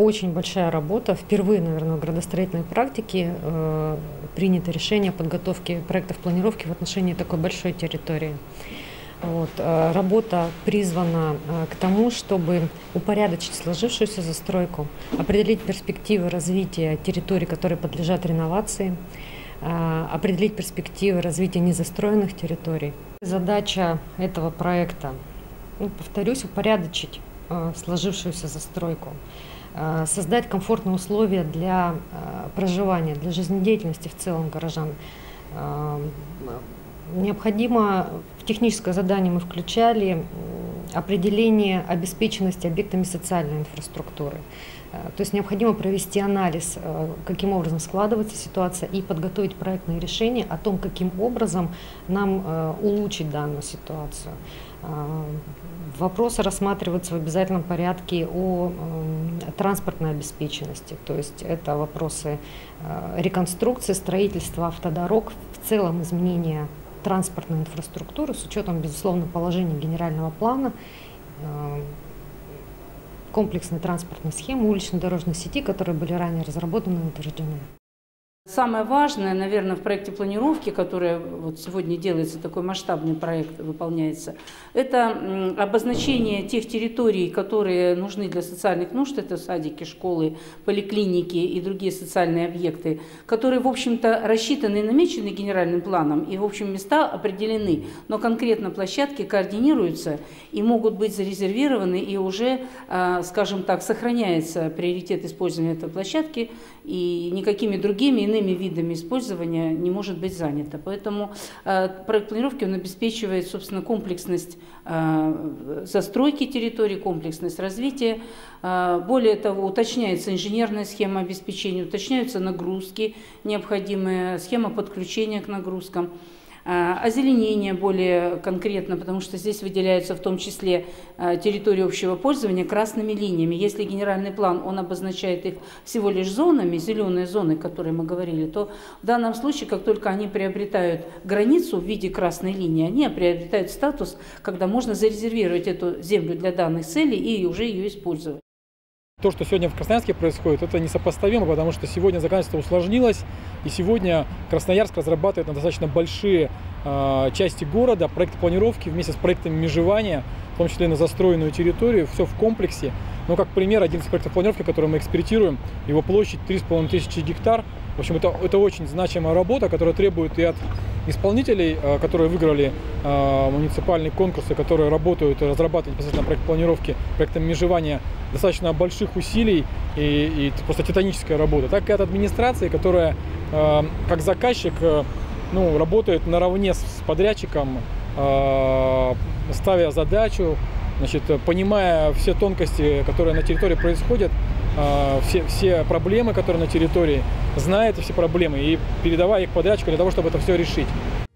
очень большая работа. Впервые, наверное, в градостроительной практике принято решение о подготовке проектов планировки в отношении такой большой территории. Работа призвана к тому, чтобы упорядочить сложившуюся застройку, определить перспективы развития территорий, которые подлежат реновации, определить перспективы развития незастроенных территорий. Задача этого проекта, повторюсь, упорядочить сложившуюся застройку, создать комфортные условия для проживания, для жизнедеятельности в целом горожан. Необходимо, в техническое задание мы включали определение обеспеченности объектами социальной инфраструктуры. То есть необходимо провести анализ, каким образом складывается ситуация, и подготовить проектные решения о том, каким образом нам улучшить данную ситуацию. Вопросы рассматриваются в обязательном порядке о транспортной обеспеченности, то есть это вопросы реконструкции, строительства автодорог, в целом изменения транспортной инфраструктуры с учетом, безусловно, положения генерального плана, комплексной транспортной схемы, улично-дорожной сети, которые были ранее разработаны и утверждены. Самое важное, наверное, в проекте планировки, который вот сегодня делается, такой масштабный проект выполняется, это обозначение тех территорий, которые нужны для социальных нужд, это садики, школы, поликлиники и другие социальные объекты, которые, в общем-то, рассчитаны и намечены генеральным планом, и, в общем, места определены, но конкретно площадки координируются и могут быть зарезервированы, и уже, скажем так, сохраняется приоритет использования этой площадки, и никакими другими иными видами использования не может быть занято. Поэтому проект планировки он обеспечивает, собственно, комплексность застройки территории, комплексность развития. Более того, уточняется инженерная схема обеспечения, уточняются нагрузки, необходимая схема подключения к нагрузкам. Озеленение более конкретно, потому что здесь выделяются в том числе территории общего пользования красными линиями. Если генеральный план, он обозначает их всего лишь зонами, зеленые зоны, о которых мы говорили, то в данном случае, как только они приобретают границу в виде красной линии, они приобретают статус, когда можно зарезервировать эту землю для данных целей и уже ее использовать. То, что сегодня в Красноярске происходит, это несопоставимо, потому что сегодня законодательство усложнилось, и сегодня Красноярск разрабатывает на достаточно большие части города проекты планировки вместе с проектами межевания, в том числе на застроенную территорию, все в комплексе. Но как пример, один из проектов планировки, который мы экспертируем, его площадь 3500 гектар. В общем, это очень значимая работа, которая требует и от исполнителей, которые выиграли муниципальные конкурсы, которые работают и разрабатывают непосредственно проект планировки, проектом межевания, достаточно больших усилий и просто титаническая работа, так и от администрации, которая как заказчик работает наравне с подрядчиком, ставя задачу, понимая все тонкости, которые на территории происходят, все проблемы, которые на территории, знает все проблемы и передавая их подрядчику для того, чтобы это все решить.